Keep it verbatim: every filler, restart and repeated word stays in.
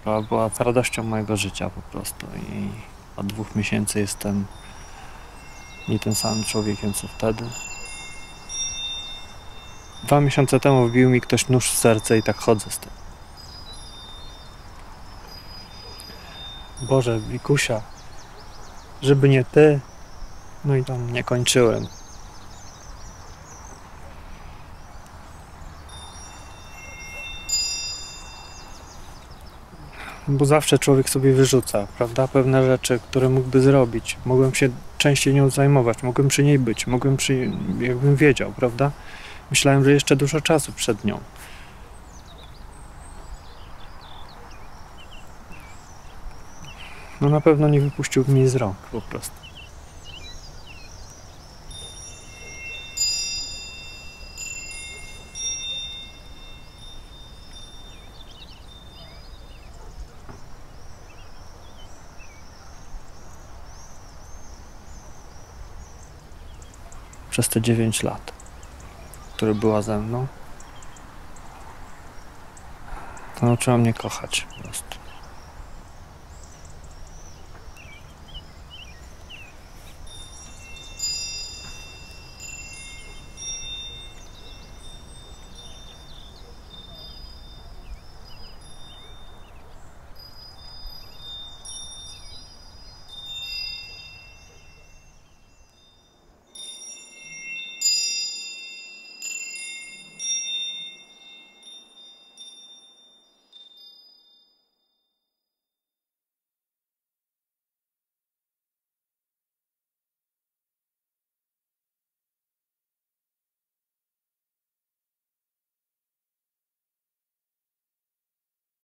która była radością mojego życia po prostu i od dwóch miesięcy jestem nie tym samym człowiekiem co wtedy. Dwa miesiące temu wbił mi ktoś nóż w serce i tak chodzę z tym. Boże, Wikusia, żeby nie ty, no i tam nie kończyłem. Bo zawsze człowiek sobie wyrzuca, prawda, pewne rzeczy, które mógłby zrobić. Mogłem się częściej nią zajmować, mogłem przy niej być, mogłem przy... jakbym wiedział, prawda? Myślałem, że jeszcze dużo czasu przed nią. No na pewno nie wypuściłbym jej z rąk, po prostu. Przez te dziewięć lat, które była ze mną, to nauczyła mnie kochać po prostu.